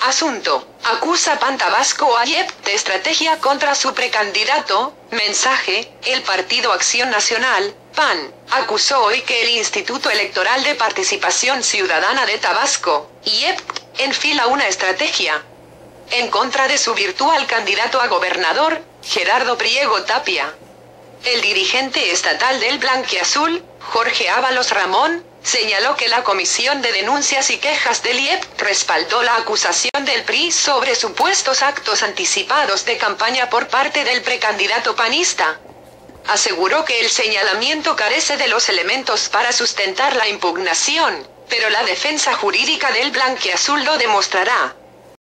Asunto: acusa PAN Tabasco a IEP de estrategia contra su precandidato. Mensaje: el Partido Acción Nacional, PAN, acusó hoy que el Instituto Electoral de Participación Ciudadana de Tabasco, IEP, enfila una estrategia en contra de su virtual candidato a gobernador, Gerardo Priego Tapia. El dirigente estatal del Blanquiazul, Jorge Ábalos Ramón, señaló que la Comisión de Denuncias y Quejas del IEP respaldó la acusación del PRI sobre supuestos actos anticipados de campaña por parte del precandidato panista. Aseguró que el señalamiento carece de los elementos para sustentar la impugnación, pero la defensa jurídica del Blanquiazul lo demostrará.